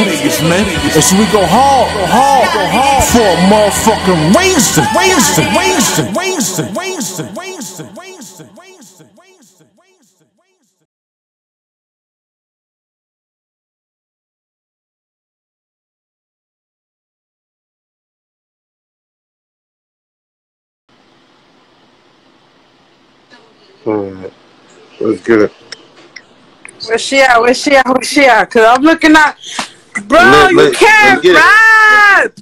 man. And so we go hard for a motherfucking reason. Let's get it. Where's she at? Cause I'm looking at, bro. You can't rap.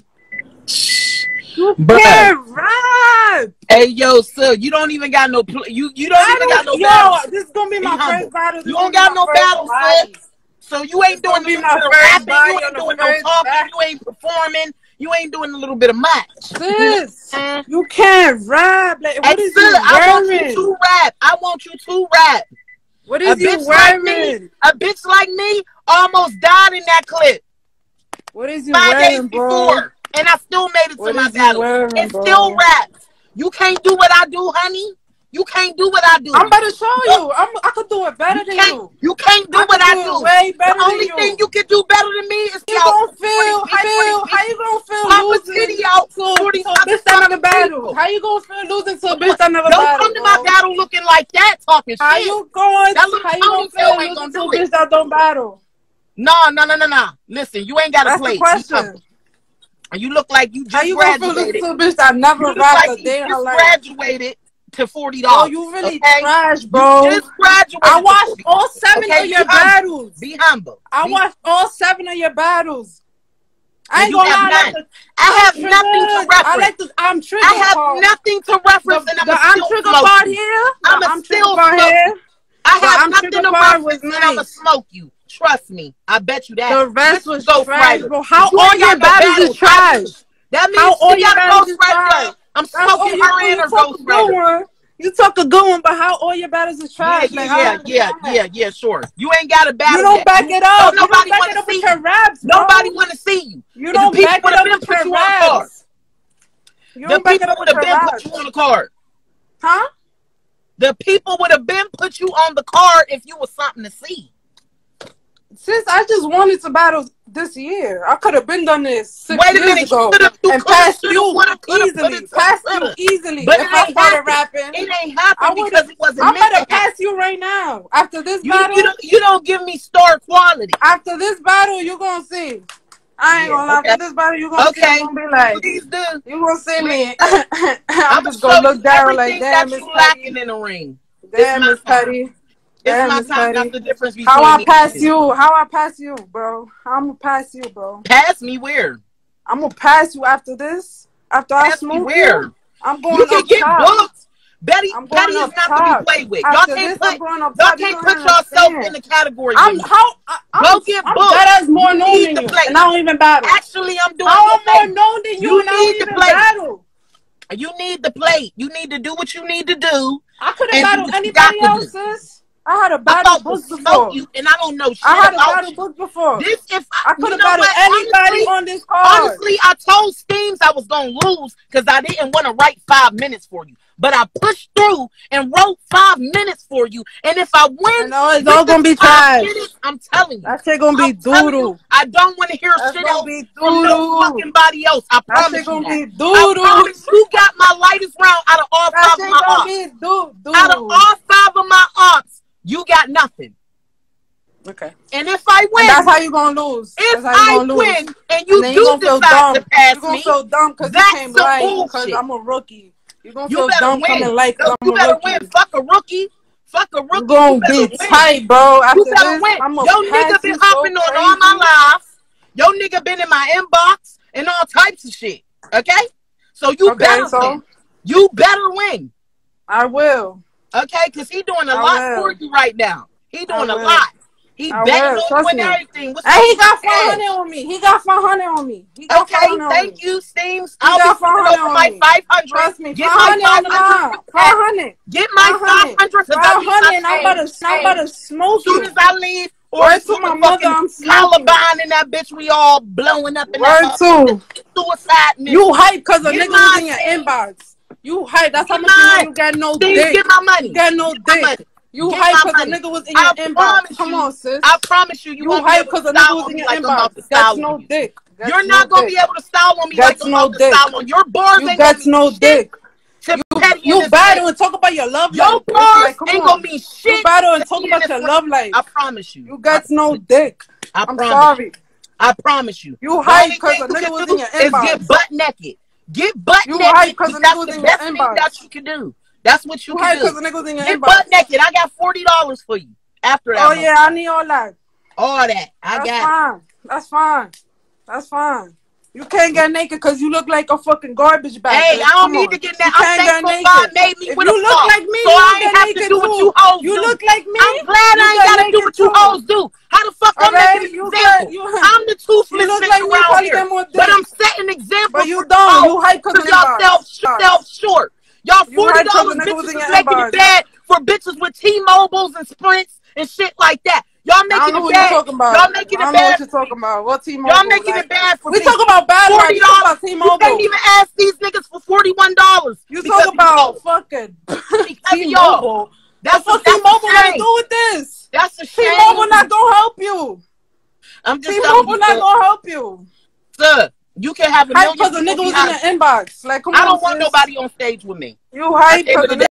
You can't rap. Hey, yo, sir, you don't even got no. You don't even got no battles. This is gonna be my first battle. You don't got no battles, sir. So you ain't doing the rapping. You ain't doing no talking. You ain't performing. You ain't doing a little bit of much. Sis, you can't rap. Like, what is you wearing? I want you to rap. I want you to rap. What is you wearing? A bitch like me almost died in that clip. What is you 5 wearing, days bro? before, and I still made it to my battle. And still raps. You can't do what I do, honey. You can't do what I do. I'm about to show you. I could do it better than you. You can't do what I do. Way better the only thing you can do better than me is how you gonna feel losing video to a bitch that never battled? How you gonna feel losing to a bitch that never battled? Don't come to my battle looking like that, talking shit. How you gonna feel losing to a bitch that don't battle? No. Listen, you ain't gotta play. That's the question. You look like you just graduated. How you gonna feel losing to a bitch that never rapped a day in her life? Graduated to $40. Oh, you really trash, bro. You just graduated. I watched all 7 of your battles. Be humble. I watched all 7 of your battles. I ain't gonna lie. I have nothing to reference. I'm triggered. I have nothing to reference, and I'm triggered part here. I'm still here. I have nothing to reference, and I'ma smoke you. Trust me. I bet you that. The rest was trash, bro. How all your battles is trash? That means all your battles is trash. I'm smoking her in her Ghost Rider. You talk a good one, but how all your battles is trash? Yeah, sure. You ain't got a battle. You don't back it up. You don't back it up with your raps. Nobody want to see you. You don't back it up with your raps. The people would have been put you on the card. Huh? The people would have been put you on the card if you was something to see. Since I just wanted to battle this year, I could have been done this 6 years ago and passed you easily. But if I started rapping, it ain't happening because it wasn't. I'm gonna pass you right now. After this battle, you don't give me star quality. After this battle, you gonna see. I ain't gonna lie. After this battle, you gonna see. I'm gonna be like, you gonna see me. I'm just gonna look down like, damn, Miss lacking in the ring. Damn, Miss Petty. It's my time. That's the difference between how I pass you, bro. I'm gonna pass you, bro. Pass me where? I'm gonna pass you after this. After I smoke you, I'm going. You can get booked. Betty is not to be played with. Y'all can't put yourself in the category. Go get booked. That is more known than you, and I don't even battle. Actually, I'm doing. I'm more known than you, and I don't even battle. You need the plate. You need to do what you need to do. I could have battled anybody else, sis. I had a battle book before. And I don't know shit. I had a battle book before. I could have battled anybody on this card. Honestly, I told Steams I was going to lose because I didn't want to write 5 minutes for you. But I pushed through and wrote 5 minutes for you. And if I win, it's all going to be trash. I'm telling you. That shit going to be doodle. I don't want to hear shit else from no fucking body else. I promise you. That shit going to be doodle. You got my lightest round out of all 5 of my ops. Out of all 5 of my ops. You got nothing. Okay. And if I win, and that's how you gonna lose. If I win and you do decide to pass me, you're gonna feel dumb because you came light because I'm a rookie. You're gonna feel dumb coming light because I'm a rookie. You better win. Fuck a rookie. Fuck a rookie. You're gonna be tight, bro. After you better win. Yo nigga been hopping on all my lives. Yo nigga been in my inbox and all types of shit. Okay? So you better win. You better win. I will. Okay, because he doing a lot for you right now. He doing a lot. He betting on you and everything. And he got 500 on me. He got 500 on me. Okay, thank you, Steams. I'll be putting over my 500. Trust me, get my 500. Get my 500. 500 and I'm about to smoke you. As soon as I leave, or as soon as I'm Columbine and that bitch, we all blowing up in that suicide. You hype because the niggas in your inbox. You hype. That's how much you know you got no dick. Get my money. You got no dick. You hype because the nigga was in your inbox. Come on, sis. I promise you, you hype because the nigga was in your inbox. That's no dick. You're not gonna be able to style on me like I'm about to style on your bars. You got no dick. You battle and talk about your love life. Your bars ain't gonna mean shit. You battle and talk about your love life. I promise you. You got no dick. I'm sorry. I promise you. You hype because the nigga was in your inbox. Get butt naked. Get butt naked. You hype because the nigga was in your inbox. That's what you can do. That's what you can do. Because the nigga was in your inbox. Get butt naked. I got $40 for you after that. Oh yeah, I need all that. All that. I got. That's fine. That's fine. You can't get naked because you look like a fucking garbage bag. Hey, I don't need to get naked. I'm thankful God made me with a you look like me, so I ain't have to do what you hoes do. You look like me. I'm glad I ain't gotta do what you hoes do. How the fuck I'm making an example? I'm the toothless nigga around here, but I'm setting examples. But you don't. You hype because y'all self short. Y'all $40 bitches is making it bad for bitches with T-Mobiles and Sprints and shit like that. Y'all making it bad. Y'all making it bad. I don't know what you're talking about. What T-Mobile? Y'all making it bad for we talk about bad $40. T-Mobile. You can't even ask these niggas for $41. You talk about fucking T-Mobile. That's what T-Mobile got to do with this. That's a shame. T-Mobile not gonna help you. T-Mobile not gonna help you. Sir, you can have a million because the nigga was in the inbox. Like, come on, I don't want nobody on stage with me. You hype because